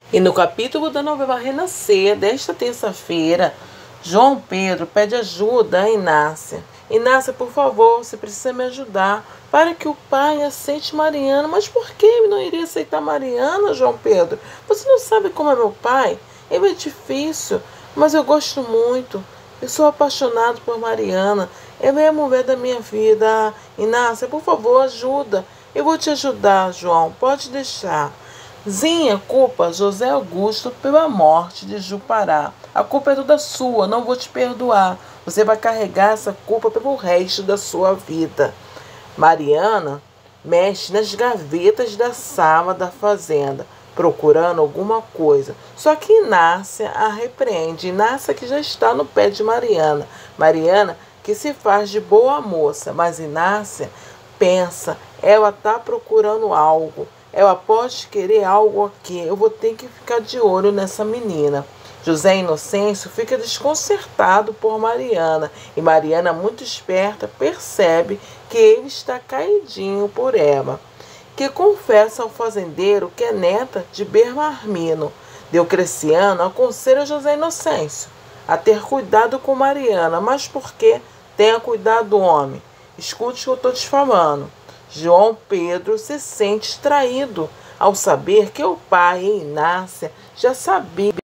E no capítulo da novela Renascer, desta terça-feira, João Pedro pede ajuda a Inácia. Inácia, por favor, você precisa me ajudar para que o pai aceite Mariana. Mas por que ele não iria aceitar Mariana, João Pedro? Você não sabe como é meu pai? Ele é difícil, mas eu gosto muito. Eu sou apaixonado por Mariana. Ela é a mulher da minha vida. Inácia, por favor, ajuda. Eu vou te ajudar, João. Pode deixar. Zinha culpa José Augusto pela morte de Jupará. A culpa é toda sua, não vou te perdoar. Você vai carregar essa culpa pelo resto da sua vida. Mariana mexe nas gavetas da sala da fazenda, procurando alguma coisa. Só que Inácia a repreende. Inácia que já está no pé de Mariana. Mariana que se faz de boa moça, mas Inácia pensa, ela está procurando algo. Ela pode querer algo aqui. Eu vou ter que ficar de olho nessa menina. José Inocêncio fica desconcertado por Mariana. E Mariana, muito esperta, percebe que ele está caidinho por ela. Que confessa ao fazendeiro que é neta de Belarmino. Deocleciano aconselha José Inocêncio a ter cuidado com Mariana. Mas por quê? Tenha cuidado, homem. Escute o que eu estou te falando. João Pedro se sente traído ao saber que o pai e Inácia já sabiam